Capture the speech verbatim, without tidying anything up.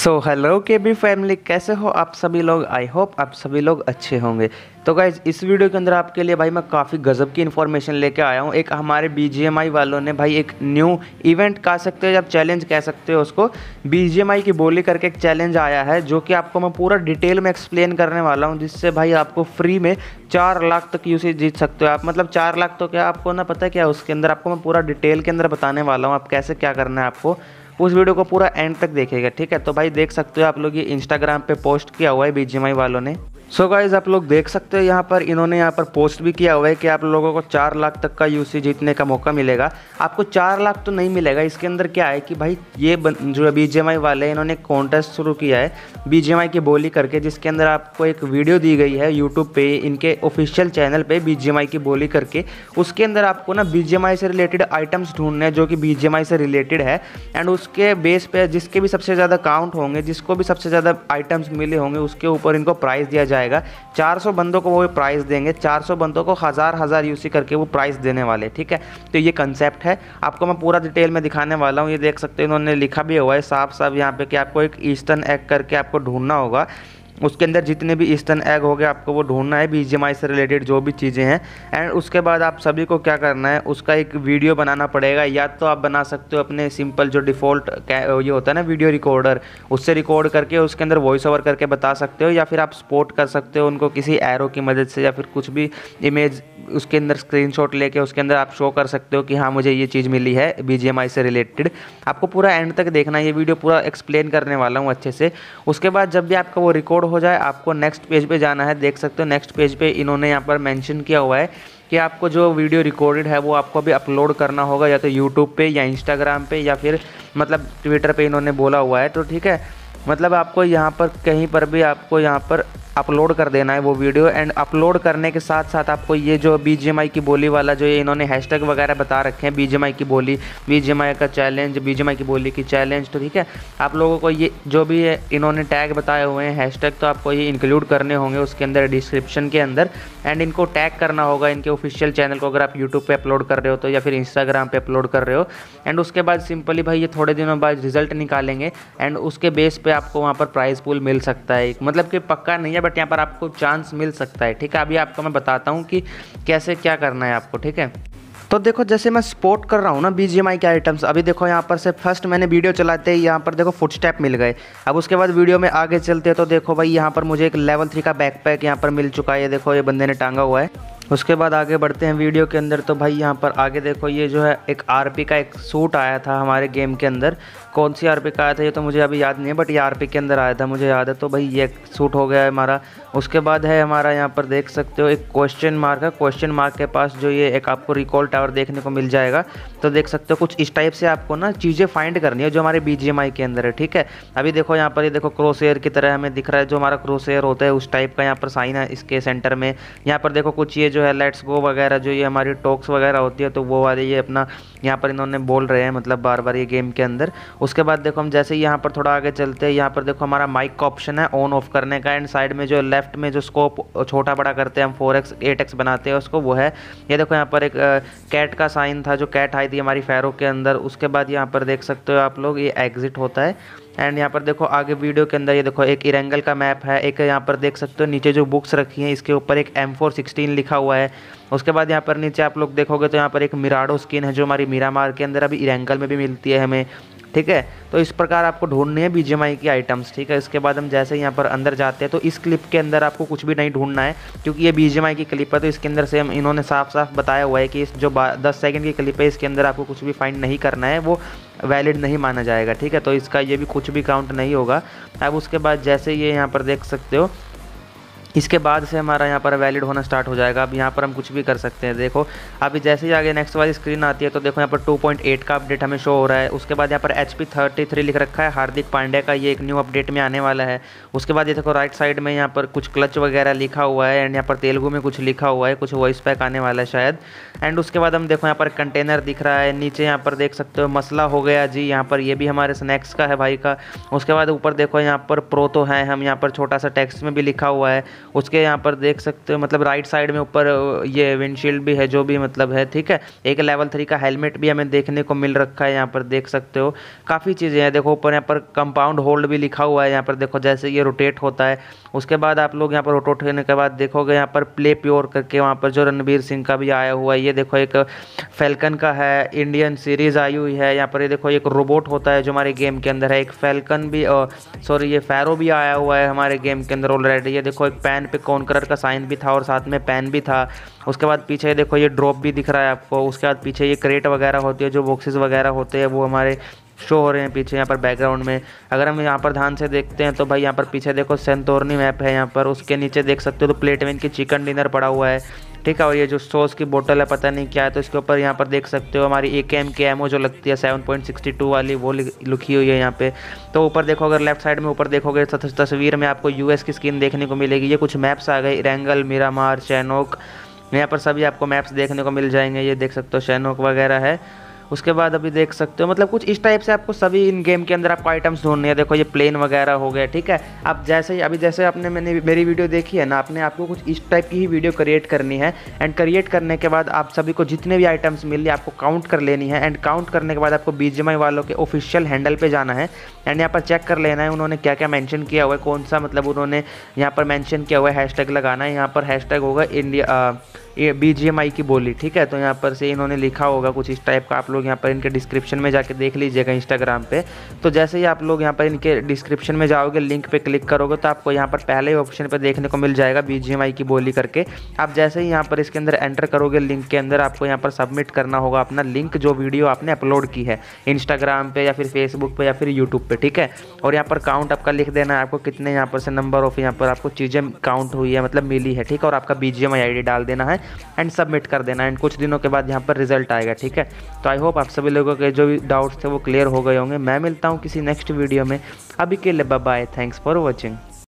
सो hello K B family, कैसे हो आप सभी लोग। आई होप आप सभी लोग अच्छे होंगे। तो गाइज इस वीडियो के अंदर आपके लिए भाई मैं काफ़ी गजब की इन्फॉर्मेशन लेके आया हूँ। एक हमारे बी जी एम आई वालों ने भाई एक न्यू इवेंट कह सकते हो, जब चैलेंज कह सकते हो उसको, बी जी एम आई की बोली करके एक चैलेंज आया है जो कि आपको मैं पूरा डिटेल में एक्सप्लेन करने वाला हूँ, जिससे भाई आपको फ्री में चार लाख तक यूसेज जीत सकते हो आप। मतलब चार लाख तो क्या, आपको ना पता है क्या, उसके अंदर आपको मैं पूरा डिटेल के अंदर बताने वाला हूँ आप कैसे क्या करना है। आपको उस वीडियो को पूरा एंड तक देखेगा, ठीक है। तो भाई देख सकते हो आप लोग, ये इंस्टाग्राम पे पोस्ट किया हुआ है बी जी एम आई वालों ने। सो so गाइज आप लोग देख सकते हो यहाँ पर इन्होंने यहाँ पर पोस्ट भी किया हुआ है कि आप लोगों को चार लाख तक का यूसी जीतने का मौका मिलेगा। आपको चार लाख तो नहीं मिलेगा। इसके अंदर क्या है कि भाई ये जो बी जी एम आई वाले इन्होंने कॉन्टेस्ट शुरू किया है बी जी एम आई की बोली करके, जिसके अंदर आपको एक वीडियो दी गई है यूट्यूब पे, इनके ऑफिशियल चैनल पे बी जी एम आई की बोली करके। उसके अंदर आपको ना बी जी एम आई से रिलेटेड आइटम्स ढूंढने हैं जो कि बी जी एम आई से रिलेटेड है, एंड उसके बेस पे जिसके भी सबसे ज़्यादा काउंट होंगे, जिसको भी सबसे ज़्यादा आइटम्स मिले होंगे, उसके ऊपर इनको प्राइज़ दिया जाएगा। चार सौ बंदों को वो प्राइस देंगे, चार सौ बंदों को हज़ार हज़ार यूसी करके वो प्राइस देने वाले, ठीक है। तो ये कंसेप्ट है, आपको मैं पूरा डिटेल में दिखाने वाला हूँ। ये देख सकते हैं इन्होंने लिखा भी हुआ है साफ साफ यहाँ पे कि आपको एक ईस्टर्न एग करके आपको ढूंढना होगा। उसके अंदर जितने भी ईस्टर्न एग हो गए आपको वो ढूंढना है, बी जी एम आई से रिलेटेड जो भी चीज़ें हैं। एंड उसके बाद आप सभी को क्या करना है, उसका एक वीडियो बनाना पड़ेगा। या तो आप बना सकते हो अपने सिंपल जो डिफ़ॉल्ट ये होता है ना वीडियो रिकॉर्डर, उससे रिकॉर्ड करके उसके अंदर वॉइस ओवर करके बता सकते हो, या फिर आप सपोर्ट कर सकते हो उनको किसी एरो की मदद से, या फिर कुछ भी इमेज उसके अंदर स्क्रीनशॉट लेके उसके अंदर आप शो कर सकते हो कि हाँ मुझे ये चीज़ मिली है बी जी एम आई से रिलेटेड। आपको पूरा एंड तक देखना है, ये वीडियो पूरा एक्सप्लेन करने वाला हूँ अच्छे से। उसके बाद जब भी आपका वो रिकॉर्ड हो जाए, आपको नेक्स्ट पेज पे जाना है। देख सकते हो नेक्स्ट पेज पे इन्होंने यहाँ पर मेंशन किया हुआ है कि आपको जो वीडियो रिकॉर्डेड है वो आपको अभी अपलोड करना होगा, या तो यूट्यूब पे या इंस्टाग्राम पे या फिर मतलब ट्विटर पे इन्होंने बोला हुआ है। तो ठीक है, मतलब आपको यहाँ पर कहीं पर भी आपको यहाँ पर अपलोड कर देना है वो वीडियो। एंड अपलोड करने के साथ साथ आपको ये जो बी जी एम आई की बोली वाला जो ये इन्होंने हैशटैग वगैरह बता रखे हैं, बी जी एम आई की बोली, बी जी एम आई का challenge, B G M I की बोली की चैलेंज, तो ठीक है। आप लोगों को ये जो भी है इन्होंने टैग बताए हुए हैं हैशटैग, तो आपको ये इंक्लूड करने होंगे उसके अंदर डिस्क्रिप्शन के अंदर। एंड इनको टैग करना होगा इनके ऑफिशियल चैनल को, अगर आप यूट्यूब पे अपलोड कर रहे हो तो, या फिर इंस्टाग्राम पे अपलोड कर रहे हो। एंड उसके बाद सिंपली भाई ये थोड़े दिनों बाद रिजल्ट निकालेंगे, एंड उसके बेस पे आपको वहाँ पर प्राइस पूल मिल सकता है। मतलब कि पक्का नहीं है, बट यहाँ पर आपको चांस मिल सकता है, ठीक है। अभी आपको मैं बताता हूँ कि कैसे क्या करना है आपको, ठीक है। तो देखो जैसे मैं सपोर्ट कर रहा हूँ ना बी जी एम आई के आइटम्स, अभी देखो यहाँ पर से फर्स्ट मैंने वीडियो चलाते ही यहाँ पर देखो फुटस्टेप मिल गए। अब उसके बाद वीडियो में आगे चलते तो देखो भाई यहाँ पर मुझे एक लेवल थ्री का बैकपैक यहाँ पर मिल चुका है, ये देखो ये बंदे ने टांगा हुआ है। उसके बाद आगे बढ़ते हैं वीडियो के अंदर, तो भाई यहाँ पर आगे देखो ये जो है एक आर पी का एक सूट आया था हमारे गेम के अंदर। कौन सी आर पी का आया था ये तो मुझे अभी याद नहीं है, बट ये आर पी के अंदर आया था, मुझे याद है। तो भाई ये सूट हो गया है हमारा। उसके बाद है हमारा यहाँ पर देख सकते हो एक क्वेश्चन मार्क है, क्वेश्चन मार्क के पास जो ये एक आपको रिकॉल टावर देखने को मिल जाएगा। तो देख सकते हो कुछ इस टाइप से आपको ना चीज़ें फाइंड करनी है जो हमारे बी जी एम आई के अंदर है, ठीक है। अभी देखो यहाँ पर ये देखो क्रॉस एयर की तरह हमें दिख रहा है, जो हमारा क्रॉस एयर होता है उस टाइप का यहाँ पर साइन है इसके सेंटर में। यहाँ पर देखो कुछ ये जो है लेट्स गो वगैरह जो ये हमारी टॉक्स वगैरह होती है, तो वो वाले ये अपना यहाँ पर इन्होंने बोल रहे हैं, मतलब बार बार ये गेम के अंदर। उसके बाद देखो हम जैसे ही यहाँ पर थोड़ा आगे चलते हैं, यहाँ पर देखो हमारा माइक का ऑप्शन है ऑन ऑफ करने का, एंड साइड में जो लेफ्ट में जो स्कोप छोटा बड़ा करते हैं हम फोर एक्स एट एक्स बनाते हैं उसको, वो है। ये देखो यहाँ पर एक कैट का साइन था, जो कैट आई थी हमारी फैरो के अंदर। उसके बाद यहाँ पर देख सकते हो आप लोग ये एग्जिट होता है। एंड यहाँ पर देखो आगे वीडियो के अंदर ये देखो एक इरेंगल का मैप है, एक यहाँ पर देख सकते हो नीचे जो बुक्स रखी हैं इसके ऊपर एक एम फोर सिक्सटीन लिखा हुआ है। उसके बाद यहाँ पर नीचे आप लोग देखोगे तो यहाँ पर एक मिराडो स्किन है जो हमारी मिरामार के अंदर अभी इरेंगल में भी मिलती है हमें, ठीक है। तो इस प्रकार आपको ढूंढनी है बी जी एम आई की आइटम्स, ठीक है। इसके बाद हम जैसे यहाँ पर अंदर जाते हैं तो इस क्लिप के अंदर आपको कुछ भी नहीं ढूंढना है, क्योंकि ये बी जी एम आई की क्लिप है। तो इसके अंदर से हम इन्होंने साफ साफ बताया हुआ है कि इस जो दस सेकंड की क्लिप है इसके अंदर आपको कुछ भी फाइंड नहीं करना है, वो वैलिड नहीं माना जाएगा, ठीक है। तो इसका ये भी कुछ भी काउंट नहीं होगा। अब उसके बाद जैसे ये यहाँ पर देख सकते हो, इसके बाद से हमारा यहाँ पर वैलिड होना स्टार्ट हो जाएगा। अब यहाँ पर हम कुछ भी कर सकते हैं। देखो अभी जैसे ही आगे नेक्स्ट वाली स्क्रीन आती है तो देखो यहाँ पर टू पॉइंट एट का अपडेट हमें शो हो रहा है। उसके बाद यहाँ पर एच पी थर्टी थ्री लिख रखा है हार्दिक पांड्या का, ये एक न्यू अपडेट में आने वाला है। उसके बाद ये देखो राइट साइड में यहाँ पर कुछ क्लच वगैरह लिखा हुआ है, एंड यहाँ पर तेलुगु में कुछ लिखा हुआ है, कुछ वॉइस पैक आने वाला है शायद। एंड उसके बाद हम देखो यहाँ पर कंटेनर दिख रहा है, नीचे यहाँ पर देख सकते हो मसला हो गया जी, यहाँ पर ये भी हमारे स्नैक्स का है भाई का। उसके बाद ऊपर देखो यहाँ पर प्रो तो है हम, यहाँ पर छोटा सा टेक्स्ट में भी लिखा हुआ है। उसके यहाँ पर देख सकते हो मतलब राइट साइड में ऊपर ये विंडशील्ड भी है जो भी मतलब है, ठीक है। एक लेवल थ्री का हेलमेट भी हमें देखने को मिल रखा है, यहाँ पर देख सकते हो काफ़ी चीज़ें हैं। देखो ऊपर यहाँ पर कंपाउंड होल्ड भी लिखा हुआ है, यहाँ पर देखो जैसे ये रोटेट होता है। उसके बाद आप लोग यहाँ पर रोटेट होने के बाद देखोगे यहाँ पर प्ले प्योर करके वहाँ पर जो रणवीर सिंह का भी आया हुआ है। ये देखो एक फैल्कन का है, इंडियन सीरीज आई हुई है। यहाँ पर ये देखो एक रोबोट होता है जो हमारे गेम के अंदर है, एक फैल्कन भी सॉरी ये फैरो भी आया हुआ है हमारे गेम के अंदर ऑलरेडी। ये देखो एक पैन पे कॉन्करर का साइन भी था और साथ में पैन भी था। उसके बाद पीछे देखो ये ड्रॉप भी दिख रहा है आपको। उसके बाद पीछे ये क्रेट वगैरह होती है, जो बॉक्सेस वगैरह होते हैं वो हमारे शो हो रहे हैं पीछे यहाँ पर बैकग्राउंड में। अगर हम यहाँ पर ध्यान से देखते हैं तो भाई यहाँ पर पीछे देखो सेंटोर्नी मैप है यहाँ पर। उसके नीचे देख सकते हो तो प्लेट में इनकी चिकन डिनर पड़ा हुआ है, ठीक है। और ये जो सॉस की बोतल है पता नहीं क्या है, तो इसके ऊपर यहाँ पर देख सकते हो हमारी ए के एम की एमओ जो लगती है सेवन पॉइंट सिक्सटी टू वाली वो लिखी हुई है यहाँ पे। तो ऊपर देखो अगर लेफ्ट साइड में ऊपर देखोगे तस्वीर में आपको यूएस की स्किन देखने को मिलेगी। ये कुछ मैप्स आ गए, रेंगल, मिरामार, शैनोक, यहाँ पर सभी आपको मैप्स देखने को मिल जाएंगे। ये देख सकते हो शैनोक वगैरह है। उसके बाद अभी देख सकते हो मतलब कुछ इस टाइप से आपको सभी इन गेम के अंदर आपको आइटम्स ढूंढने हैं। देखो ये प्लेन वगैरह हो गया, ठीक है। अब जैसे ही अभी जैसे आपने मैंने मेरी वीडियो देखी है ना, आपने आपको कुछ इस टाइप की ही वीडियो क्रिएट करनी है। एंड क्रिएट करने के बाद आप सभी को जितने भी आइटम्स मिल रही आपको काउंट कर लेनी है। एंड काउंट करने के बाद आपको बीजीएमआई वालों के ऑफिशियल हैंडल पे जाना है एंड यहाँ पर चेक कर लेना है उन्होंने क्या क्या मेंशन किया हुआ है, कौन सा मतलब उन्होंने यहाँ पर मेंशन किया हुआ है। हैशटैग लगाना है, यहाँ पर हैशटैग होगा इंडिया ये बीजीएमआई की बोली, ठीक है। तो यहाँ पर से इन्होंने लिखा होगा कुछ इस टाइप का। आप लोग यहाँ पर इनके डिस्क्रिप्शन में जाके देख लीजिएगा इंस्टाग्राम पे। तो जैसे ही आप लोग यहाँ पर इनके डिस्क्रिप्शन में जाओगे, लिंक पे क्लिक करोगे तो आपको यहाँ पर पहले ही ऑप्शन पे देखने को मिल जाएगा बीजीएमआई की बोली करके। आप जैसे ही यहाँ पर इसके अंदर एंटर करोगे लिंक के अंदर, आपको यहाँ पर सबमिट करना होगा अपना लिंक, जो वीडियो आपने अपलोड की है इंस्टाग्राम पे या फिर फेसबुक पे या फिर यूट्यूब पे, ठीक है। और यहाँ पर काउंट आपका लिख देना है, आपको कितने यहाँ पर से नंबर ऑफ यहाँ पर आपको चीज़ें काउंट हुई है मतलब मिली है, ठीक है। और आपका बीजीएमआई आईडी डाल देना है एंड सबमिट कर देना। एंड कुछ दिनों के बाद यहाँ पर रिजल्ट आएगा, ठीक है। तो आई होप आप सभी लोगों के जो भी डाउट्स थे वो क्लियर हो गए होंगे। मैं मिलता हूँ किसी नेक्स्ट वीडियो में, अभी के लिए bye bye, thanks for watching.